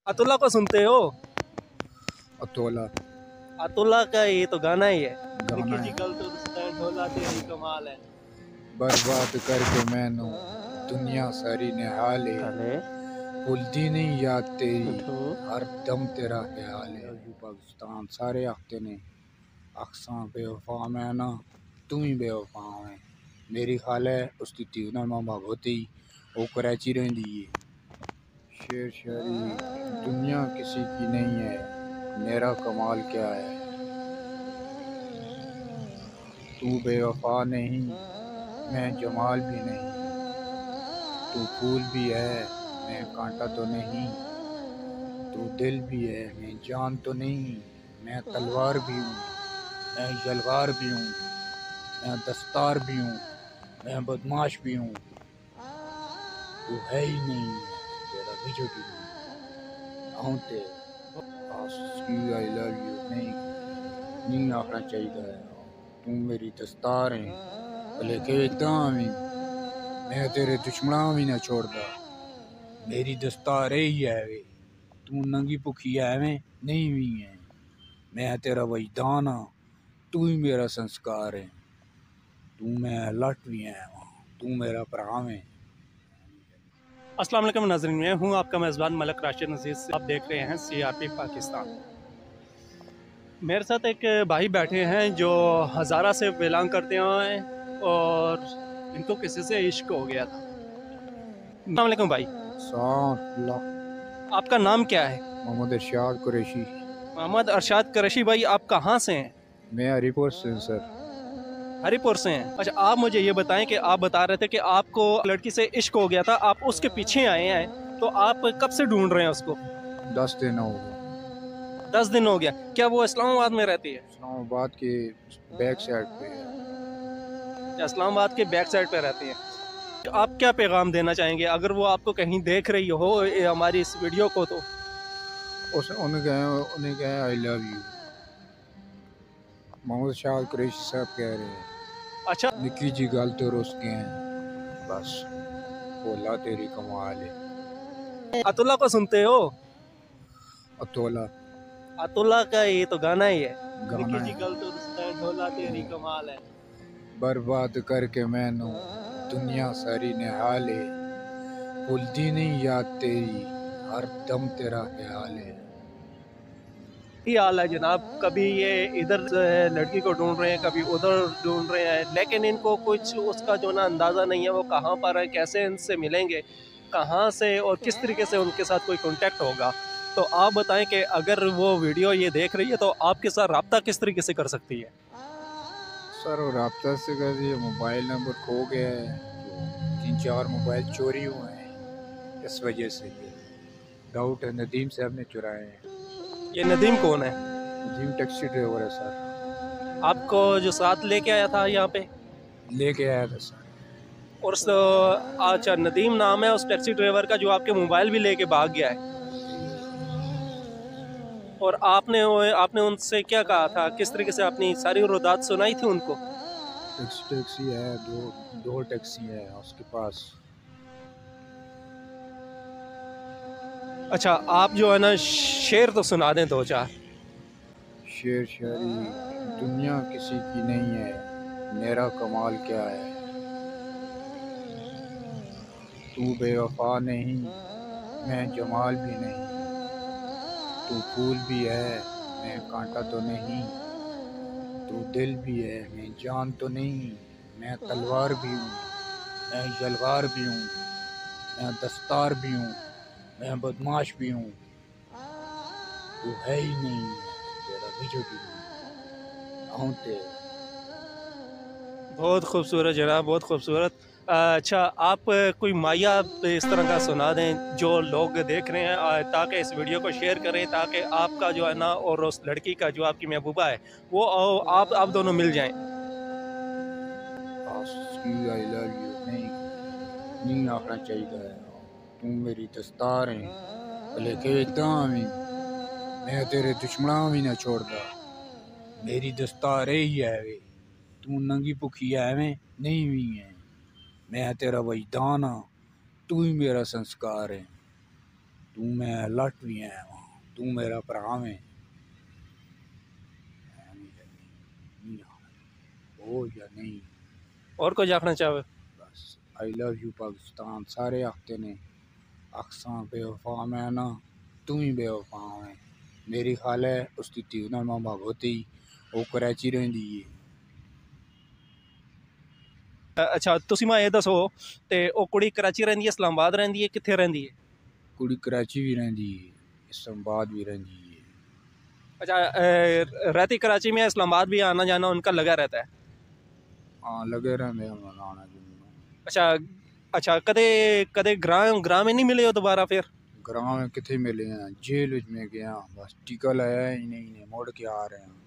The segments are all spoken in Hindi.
अतुल्ला को सुनते हो? अतोला अतुल्ला का ये तो गाना ही है। गाना निकी जी है। कल तो रुस्ता ढोला तेरी कमाल है। बर्बाद करके मैनू दुनिया सारी निहाले, अरे भुलदी नहीं याद तेरी, उठो। हर दम तेरा ख्याल है। पाकिस्तान सारे आखते ने अक्सां बेवफा मैं ना तू ही बेवफा है। मेरी खाल है उसकी तीवना मामा होती वो कराची रही है। शेर शायरी दुनिया किसी की नहीं है, मेरा कमाल क्या है। तू बेवफा नहीं, मैं जमाल भी नहीं, तू फूल भी है मैं कांटा तो नहीं, तू दिल भी है मैं जान तो नहीं। मैं तलवार भी हूँ, मैं यलगार भी हूँ, मैं दस्तार भी हूँ, मैं बदमाश भी हूँ। तू है ही नहीं तेरा विजय भी नहीं आउते आई लव यू नहीं नहीं आखना चाहिए। तू मेरी दस्तार है भले कहता मैं तेरे दुश्मना भी ना छोड़दा। मेरी दस्तार ही है वे, तू नंगी भुखी है में नहीं हुई है। मैं तेरा वजदान हाँ, तू ही मेरा संस्कार है। तू मैं लट भी है तू मेरा भरा है। अस्सलाम वालेकुम नाज़रीन, मैं हूँ आपका मेज़बान मलक राशिद नज़ीर से। आप देख रहे हैं CRP पाकिस्तान। मेरे साथ एक भाई बैठे हैं जो हज़ारा से बिलोंग करते हैं और इनको किसी से इश्क हो गया था। अस्सलाम वालेकुम भाई, आपका नाम क्या है? मोहम्मद इरशाद कुरैशी। मोहम्मद अरशाद कुरैशी। भाई आप कहाँ से हैं? मैं हरिपुर से सर। हरिपुर से हैं। अच्छा, आप मुझे ये बताएं कि आप बता रहे थे कि आपको लड़की से इश्क हो गया था, आप उसके पीछे आए हैं, तो आप कब से ढूंढ रहे हैं उसको? 10 दिन हो गए। 10 दिन हो गया। क्या वो इस्लामाबाद में रहती है? इस्लामाबाद के बैक साइड पे है। या इस्लामाबाद के बैक साइड पे रहती है? तो आप क्या पैगाम देना चाहेंगे अगर वो आपको कहीं देख रही हो हमारी इस वीडियो को तो? उन्हें कहे I love you. Mohammad Shah Qureshi साहब कह रहे हैं अच्छा, निकी जी गल तो रुस गए हैं बस बोला तेरी कमाल है। अतुल्ला को सुनते हो? अतोला अतुल्ला का ये तो गाना ही है। गाना निकी जी है। कल तो रुस्ता ढोला तेरी कमाल है। बर्बाद करके मैनू दुनिया सारी निहाले, भुलदी नहीं याद तेरी, हर दम तेरा ख्याल है। ही हाल है जनाब, कभी ये इधर जो है लड़की को ढूंढ रहे हैं, कभी उधर ढूंढ रहे हैं, लेकिन इनको कुछ उसका जो ना अंदाज़ा नहीं है वो कहाँ पर है, कैसे इनसे मिलेंगे, कहाँ से और किस तरीके से उनके साथ कोई कांटेक्ट होगा। तो आप बताएं कि अगर वो वीडियो ये देख रही है तो आपके साथ रब्ता किस तरीके से कर सकती है? सर और रब्ता से कर दिए, मोबाइल नंबर खो गया है, 3-4 मोबाइल चोरी हुए हैं, इस वजह से ये डाउट है नदीम साहब ने चुराए हैं। ये नदीम कौन है? नदीम टैक्सी ड्राइवर है सर। आपको जो साथ लेके आया था यहाँ पे? लेके आया था सर। और अच्छा, नदीम नाम है उस टैक्सी ड्राइवर का जो आपके मोबाइल भी लेके भाग गया है। और आपने आपने उनसे क्या कहा था, किस तरीके से अपनी सारी रुदात सुनाई थी उनको? टैक्सी है, दो दो टैक्सी है उसके पास। अच्छा, आप जो है ना शेर तो सुना दें दो चार। शेर शायरी दुनिया किसी की नहीं है, मेरा कमाल क्या है। तू बेवफा नहीं, मैं जमाल भी नहीं, तू फूल भी है मैं कांटा तो नहीं, तू दिल भी है मैं जान तो नहीं। मैं तलवार भी हूँ, मैं यलगार भी हूँ, मैं दस्तार भी हूँ, मैं बदमाश भी हूँ। तू है ही नहीं तेरा विजय भी नहीं आउते। बहुत खूबसूरत जनाब, बहुत खूबसूरत। अच्छा, आप कोई माया इस तरह का सुना दें जो लोग देख रहे हैं, ताकि इस वीडियो को शेयर करें, ताकि आपका जो है ना और उस लड़की का जो आपकी महबूबा है वो आप दोनों मिल जाएं। आई लव यू नहीं नहीं आखना चाहिए। तू मेरी दस्तार है भले कहता मैं तेरे दुश्मना भी ना छोड़दा। मेरी दस्तार ही है वे, तू नंगी भुखी है में नहीं हुई है। मैं तेरा वजदान हाँ, तू ही मेरा संस्कार है। तू मैं लट भी है वहाँ, तू मेरा भरा में हो या नहीं। और कुछ आखना चाहो? बस आई लव यू पाकिस्तान। सारे आखते ने अक्सा बेवफा मैं ना, तू ही बेवफा है। मेरी खाल है उसकी धी नाल मैं मोहब्बत ही, वो कराची रहिंदी है। अच्छा तुसी मैं ये दसो ते ओ कुड़ी कराची रहिंदी है, इस्लामाबाद रहिंदी है, कित्थे रहिंदी है? कुड़ी कराची भी रहिंदी है, इस्लामाबाद भी रहिंदी है। अच्छा रहती कराची में, इस्लामाबाद भी आना जाना उनका लगा रहता है? हाँ लगे रहंदे हम आना जुलना। अच्छा अच्छा, कदे कदे ग्रां में नहीं मिले हो दोबारा फिर? ग्राम में कितने मिले हैं, जेल में गया, बस टीका लाया ही नहीं, मुड़ के आ रहे हैं।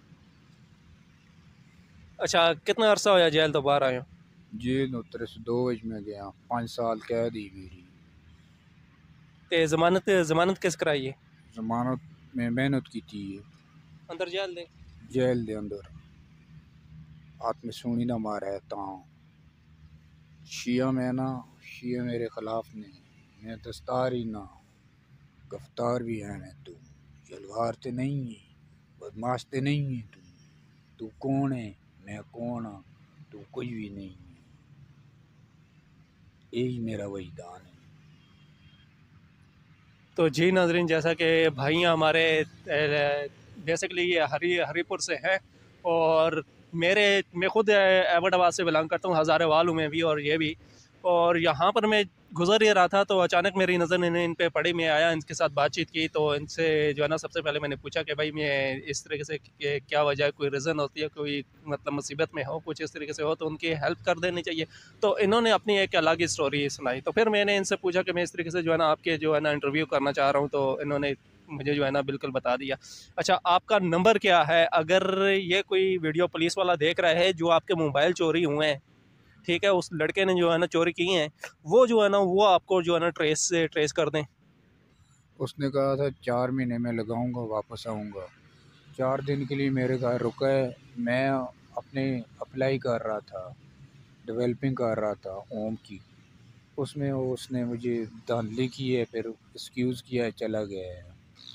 अच्छा कितना अरसा होया जेल तो बाहर आए हो? जेल उतरे से 2 में गया, 5 साल कैद ही मेरी। ते जमानत जमानत किस कराई है? जमानत में मेहनत की थी है। अंदर जेल दे? जेल दे अंदर हाथ में सूनी ना मारा है ता शिया में ना, शिया मेरे खिलाफ ने, मैं दस्तार ही ना गिरफ्तार भी है। मैं तू जलवार ते नहीं है, बदमाश ते नहीं है। तू कौन है, मैं कौन हाँ, तू कोई भी नहीं है। यही मेरा वहीदान है। तो जी नाजरीन, जैसा कि भाई हमारे बेसिकली ये हरीपुर से हैं, और मैं खुद एबटाबाद से बिलोंग करता हूँ, हज़ारेवाल हूँ मैं भी और ये भी। और यहाँ पर मैं गुजर ही रहा था तो अचानक मेरी नज़र इन पे पड़ी। मैं आया, इनके साथ बातचीत की, तो इनसे जो है ना सबसे पहले मैंने पूछा कि भाई मैं इस तरीके से क्या वजह है, कोई रीज़न होती है, कोई मतलब मुसीबत में हो, कुछ इस तरीके से हो तो उनकी हेल्प कर देनी चाहिए। तो इन्होंने अपनी एक अलग ही स्टोरी सुनाई। तो फिर मैंने इनसे पूछा कि मैं इस तरीके से जो है ना आपके जो है ना इंटरव्यू करना चाह रहा हूँ, तो इन्होंने मुझे जो है ना बिल्कुल बता दिया। अच्छा आपका नंबर क्या है? अगर ये कोई वीडियो पुलिस वाला देख रहा है, जो आपके मोबाइल चोरी हुए हैं, ठीक है, उस लड़के ने जो है ना चोरी की हैं, वो जो है ना वो आपको जो है ना ट्रेस कर दें। उसने कहा था 4 महीने में लगाऊंगा, वापस आऊंगा। 4 दिन के लिए मेरे घर रुका है। मैं अपने अप्लाई कर रहा था, डेवलपिंग कर रहा था ओम की, उसमें उसने मुझे धांधली की है, फिर एक्सक्यूज़ किया है, चला गया है।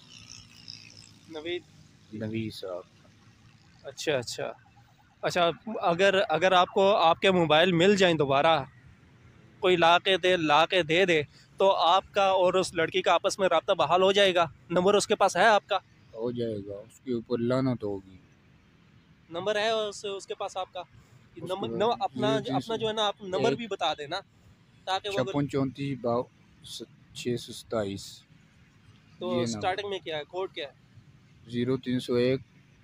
नवीद? नवी साहब। अच्छा अच्छा अच्छा, अगर अगर आपको आपके मोबाइल मिल जाए दोबारा, कोई ला के दे दे, तो आपका और उस लड़की का आपस में रब्ता बहाल हो जाएगा? नंबर उसके पास है आपका? हो जाएगा, उसके ऊपर लानत होगी। नंबर है उसके पास आपका? उसके नंबर बाद अपना अपना जो है ना आप नंबर भी बता देना, ताकि वो अगर 56 34 627। तो ये नंबर स्टार्टिंग में क्या है, कोड क्या है? 0301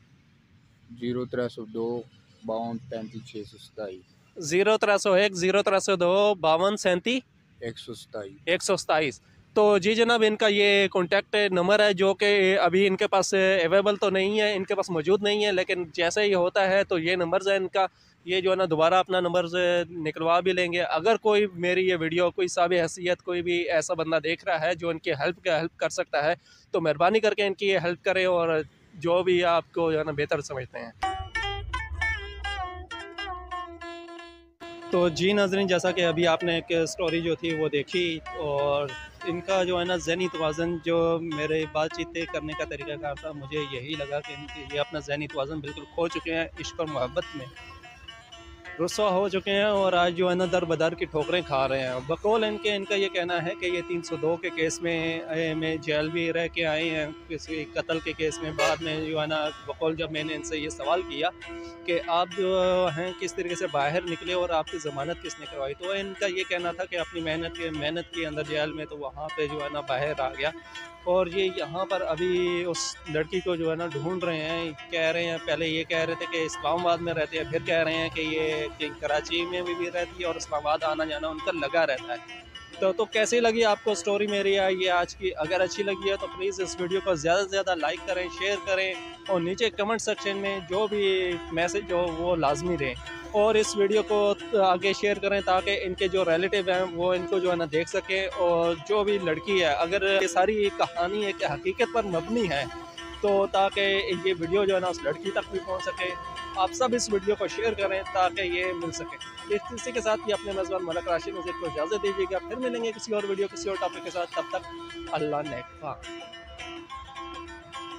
0302 52 35 627। 0301 0302 52 37 127। 127। तो जी जनाब, इनका ये कॉन्टैक्ट नंबर है, जो कि अभी इनके पास अवेलेबल तो नहीं है, इनके पास मौजूद नहीं है, लेकिन जैसे ही होता है तो ये नंबर है इनका, ये जो है ना दोबारा अपना नंबर से निकलवा भी लेंगे। अगर कोई मेरी ये वीडियो कोई साबित हैसियत कोई भी ऐसा बंदा देख रहा है जो इनकी हेल्प कर सकता है, तो मेहरबानी करके इनकी ये हेल्प करें, और जो भी आपको जो है ना बेहतर समझते हैं। तो जी नाज़रीन, जैसा कि अभी आपने एक स्टोरी जो थी वो देखी, और इनका जो है ना ज़हनी तवाज़न, जो मेरे बातचीत करने का तरीक़ाकार था, मुझे यही लगा कि इनके ये अपना ज़हनी तवाज़न बिल्कुल खो चुके हैं, इश्क और मोहब्बत में रुस्वा हो चुके हैं, और आज जो है ना दर बदर की ठोकरें खा रहे हैं। बकौल इनका ये कहना है कि ये 302 के केस में जेल भी रह के आए हैं, किसी कत्ल के केस में। बाद में जो है ना बकौल जब मैंने इनसे ये सवाल किया कि आप जो हैं किस तरीके से बाहर निकले और आपकी ज़मानत किसने करवाई, तो इनका ये कहना था कि अपनी मेहनत की अंदर जेल में, तो वहाँ पे जो है ना बाहर आ गया। और ये यहाँ पर अभी उस लड़की को जो है ना ढूंढ रहे हैं। कह रहे हैं, पहले ये कह रहे थे कि इस्लामाबाद में रहते हैं, फिर कह रहे हैं कि कराची में भी रहती है और इस्लामाबाद आना जाना उनका लगा रहता है। तो कैसी लगी आपको स्टोरी मेरी ये आज की? अगर अच्छी लगी है तो प्लीज़ इस वीडियो को ज़्यादा से ज़्यादा लाइक करें, शेयर करें, और नीचे कमेंट सेक्शन में जो भी मैसेज हो वो लाजमी दें, और इस वीडियो को आगे शेयर करें ताकि इनके जो रिलेटिव हैं वो इनको जो है ना देख सकें। और जो भी लड़की है, अगर ये सारी कहानी एक हकीकत पर मबनी है, तो ताकि ये वीडियो जो है ना उस लड़की तक भी पहुंच सके, आप सब इस वीडियो को शेयर करें ताकि ये मिल सके। इसी के साथ ही अपने मेज़बान मलक राशिद नज़ीर को इजाज़त दीजिएगा। फिर मिलेंगे किसी और वीडियो किसी और टॉपिक के साथ, तब तक अल्लाह नेगहबान।